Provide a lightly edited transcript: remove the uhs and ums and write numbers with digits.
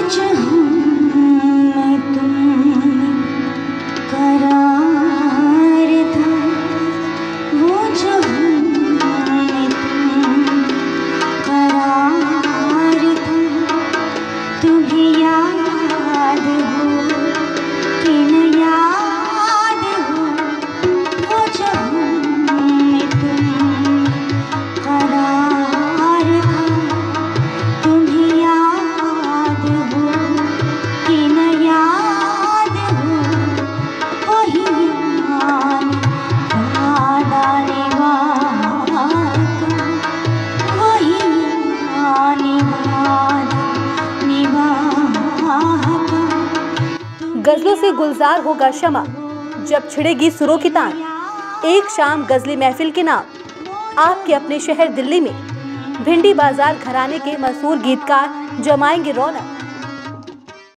गजलों से गुलजार होगा शमा जब छिड़ेगी सुरों की तान। एक शाम गजली महफिल के नाम आपके अपने शहर दिल्ली में भिंडी बाजार घराने के मशहूर गीतकार जमाएंगे रौनक।